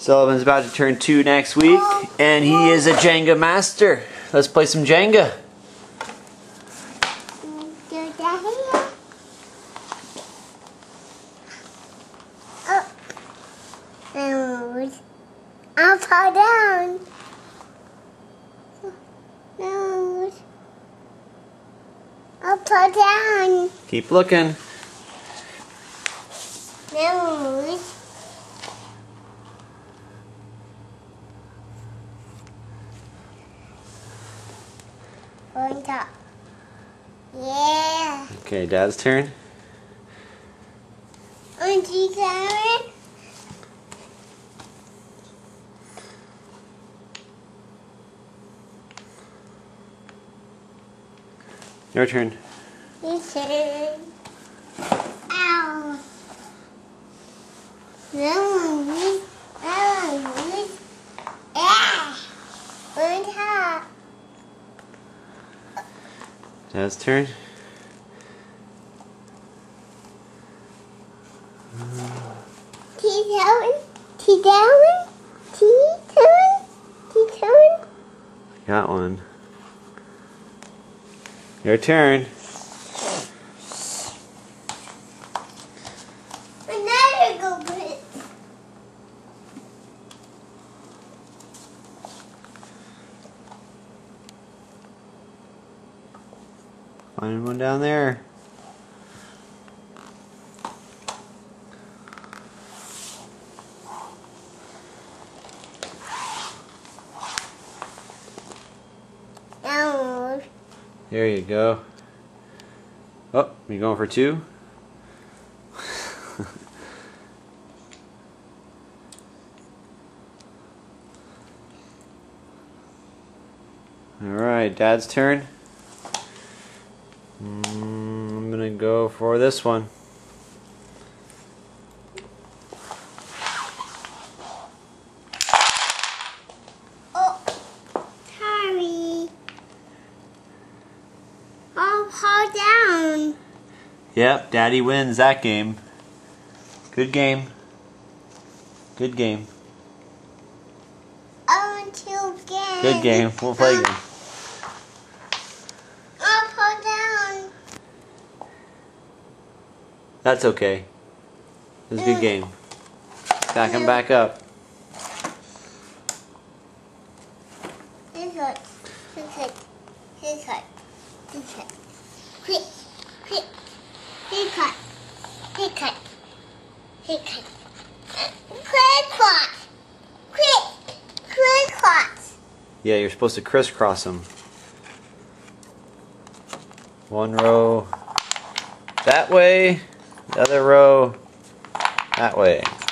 Sullivan's about to turn 2 next week, and he is a Jenga master. Let's play some Jenga. I'll fall down. No. I'll fall down. Keep looking. No. On top. Yeah. Okay, Dad's turn. On top. Your turn. Your turn. Ow. No. No. Ah. On top. Dad's turn. Got one. Your turn. Another go put it. Find one down there. No. There you go. Oh, you going for 2? Alright, Dad's turn. I'm gonna go for this one. Oh, sorry. I'll fall down. Yep, Daddy wins that game. Good game. Good game. I want to again. Good game. We'll play again. I'll fall down. That's okay. It was a good game. Back him back up. This hurt. This hurt. This hurt. This hurt. Quick. Quick. This hurt. This hurt. This hurt. Quick cross. Quick. Quick cross. Yeah, you're supposed to crisscross them. One row that way, the other row that way.